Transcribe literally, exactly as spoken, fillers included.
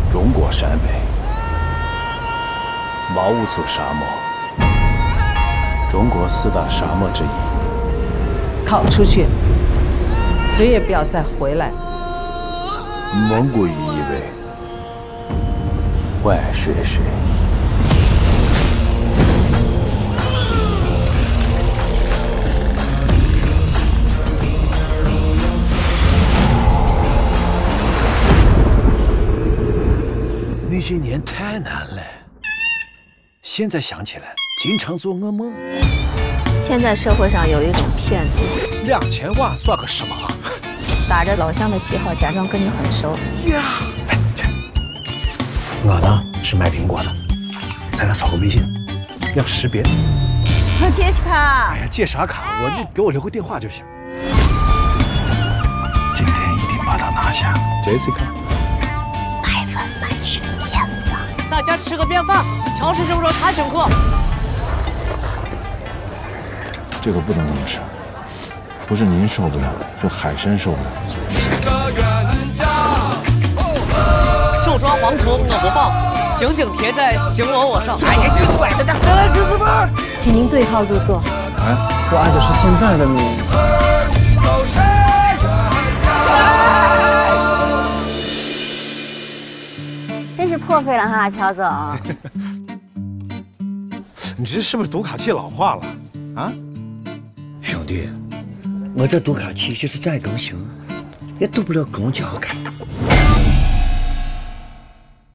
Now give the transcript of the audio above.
中国陕北毛乌素沙漠，中国四大沙漠之一。 逃出去，谁也不要再回来。 蒙古语意为万水水。 那些年太难了，现在想起来，经常做噩梦。 现在社会上有一种骗子， 两千万算个什么？ 打着老乡的旗号，假装跟你很熟。 呀，哎，这我呢是卖苹果的，咱俩扫个微信，要识别。 杰西卡， 哎呀，借啥卡？我你给我留个电话就行。今天一定把他拿下 ，Jessica。 大家吃个便饭，超市什么时候他请客？ 这个不能这么吃，不是您受不了，是海参受不了。 寿装黄图我不放，刑警贴在刑我我上。哎呀，你拐着的，来来，兄弟们， 请您对号入座。 哎，我爱的是现在的你。 真是破费了哈，乔总。 你这是不是读卡器老化了啊？ 兄弟，我这读卡器就是再更新，也读不了公交卡。